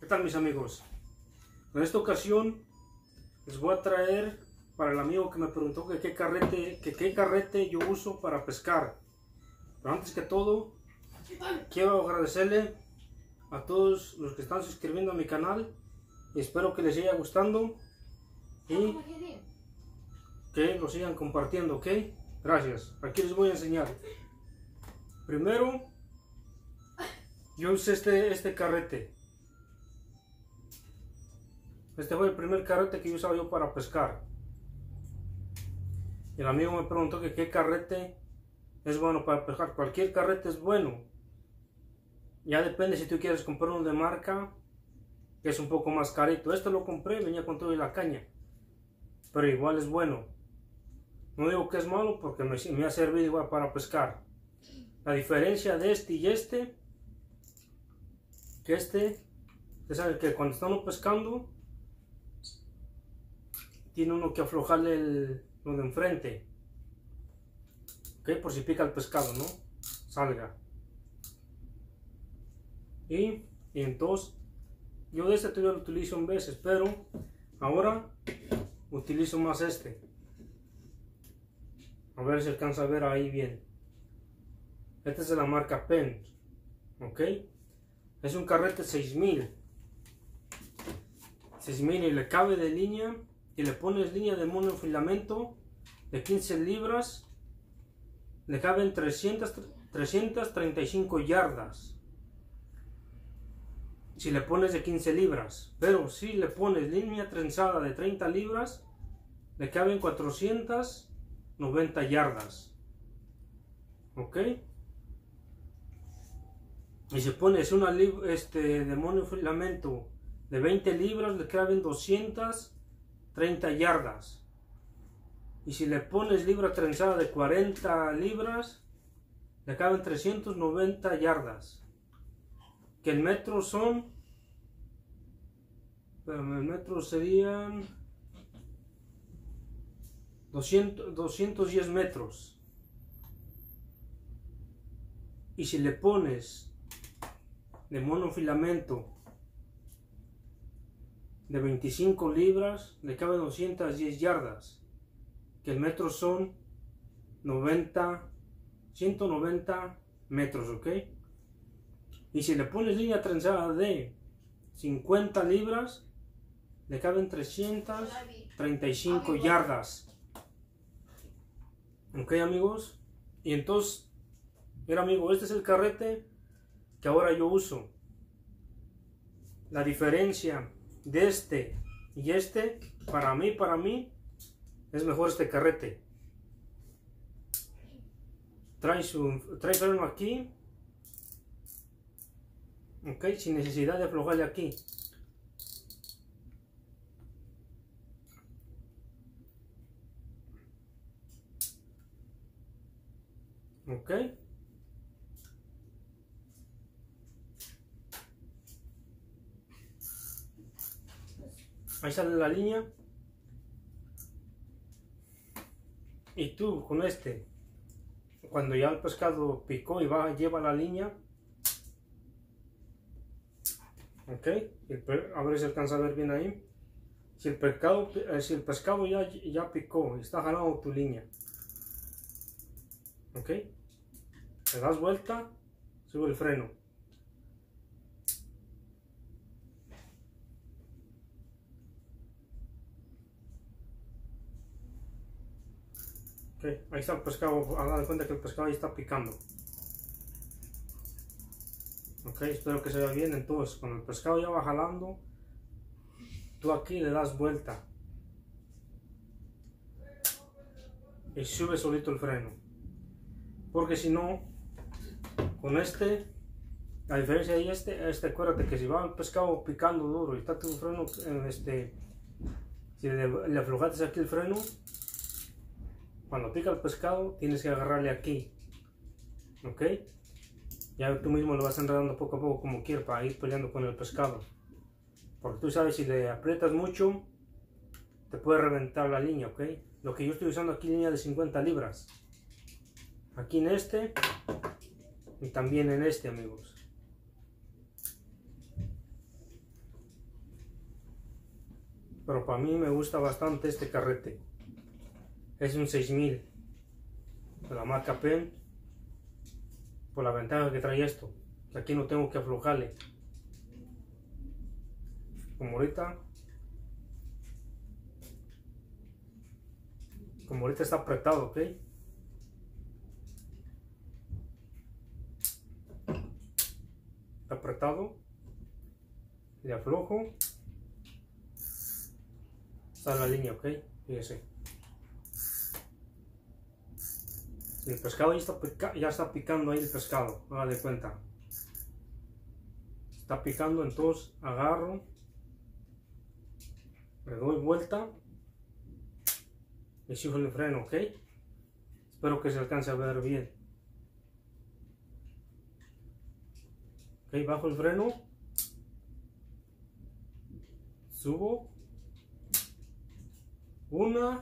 ¿Qué tal, mis amigos? En esta ocasión les voy a traer para el amigo que me preguntó que qué carrete yo uso para pescar. Pero antes que todo, quiero agradecerle a todos los que están suscribiendo a mi canal y espero que les siga gustando y que lo sigan compartiendo, ¿ok? Gracias. Aquí les voy a enseñar. Primero, yo usé este carrete. Este fue el primer carrete que yo usaba yo para pescar. Y el amigo me preguntó que qué carrete es bueno para pescar. Cualquier carrete es bueno. Ya depende si tú quieres comprar uno de marca, que es un poco más carito. Este lo compré, venía con toda la caña. Pero igual es bueno. No digo que es malo porque me ha servido igual para pescar. La diferencia de este y este, usted sabe que cuando está uno pescando, tiene uno que aflojarle lo de enfrente, ¿ok? Por si pica el pescado, ¿no? Salga. Y entonces, yo de este todavía lo utilizo en veces, pero ahora utilizo más este. A ver si alcanza a ver ahí bien. Este es de la marca Penn, ¿ok? Es un carrete 6000 y le cabe de línea. Y le pones línea de monofilamento de 15 libras, le caben 335 yardas. Si le pones de 15 libras, pero si le pones línea trenzada de 30 libras, le caben 490 yardas. ¿Ok? Y si pones una de monofilamento de 20 libras, le caben 230 yardas. Y si le pones libra trenzada de 40 libras, le caben 390 yardas. Que el metro son, el metro serían 210 metros. Y si le pones de monofilamento de 25 libras, le cabe 210 yardas, que el metro son 190 metros, ¿ok? Y si le pones línea trenzada de 50 libras, le caben 335 yardas, ¿ok, amigos? Y entonces, mira, amigo, este es el carrete que ahora yo uso. La diferencia de este y este, para mí es mejor este carrete. Trae freno aquí, ok, sin necesidad de aflojarle aquí. Ok. Ahí sale la línea. Y tú con este, cuando ya el pescado picó y lleva la línea, ok, a ver si alcanza a ver bien ahí. Si el pescado ya picó y está jalando tu línea, ok, le das vuelta, sube el freno. Okay, ahí está el pescado, hagan de cuenta que el pescado ahí está picando. Ok, espero que se vea bien. Entonces, cuando el pescado ya va jalando, tú aquí le das vuelta y sube solito el freno, porque si no, con este, la diferencia de acuérdate que si va el pescado picando duro y está tu freno, si le aflojaste aquí el freno, cuando pica el pescado tienes que agarrarle aquí, ok, ya tú mismo lo vas enredando poco a poco como quieras para ir peleando con el pescado, porque tú sabes, si le aprietas mucho te puede reventar la línea, ok. Lo que yo estoy usando aquí, línea de 50 libras, aquí en este y también en este, amigos. pero para mí me gusta bastante este carrete. Es un 6000 de la marca Penn, por la ventaja que trae esto, que aquí no tengo que aflojarle. Como ahorita está apretado, ¿ok? Está apretado, le aflojo, está la línea, ¿ok? Fíjese. El pescado ya está picando ahí el pescado, haga de cuenta. Está picando, entonces agarro, le doy vuelta y sigo el freno, ¿ok? Espero que se alcance a ver bien. Ok, bajo el freno, subo una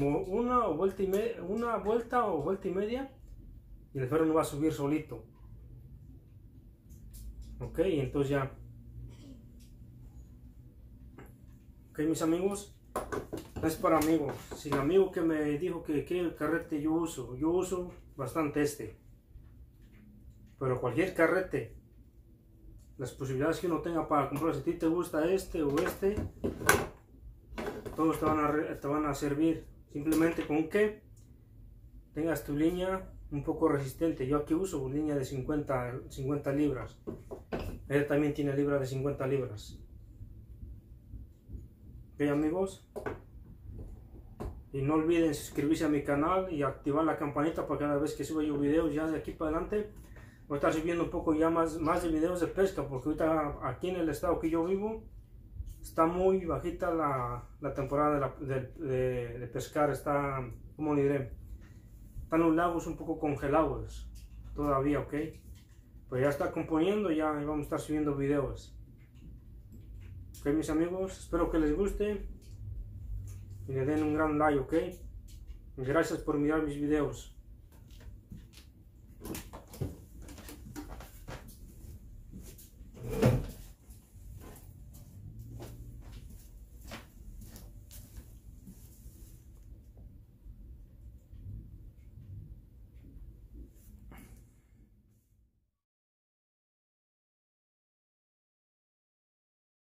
vuelta o vuelta y media, y el freno va a subir solito. Ok, entonces ya. Ok, mis amigos, es para amigos. Si el amigo que me dijo que el carrete yo uso bastante este. Pero cualquier carrete, las posibilidades que uno tenga para comprar, si a ti te gusta este o este, todos te van a servir. Simplemente con que tengas tu línea un poco resistente. Yo aquí uso una línea de 50 libras. Él también tiene libra de 50 libras. Ok, amigos, y no olviden suscribirse a mi canal y activar la campanita para cada vez que suba yo videos. Ya de aquí para adelante voy a estar subiendo un poco ya más de videos de pesca, porque ahorita aquí en el estado que yo vivo está muy bajita la temporada de pescar. Está, como le diré, están los lagos un poco congelados todavía, ok. Pues ya está componiendo, ya vamos a estar subiendo videos. Ok, mis amigos, espero que les guste y le den un gran like, ok. Gracias por mirar mis videos.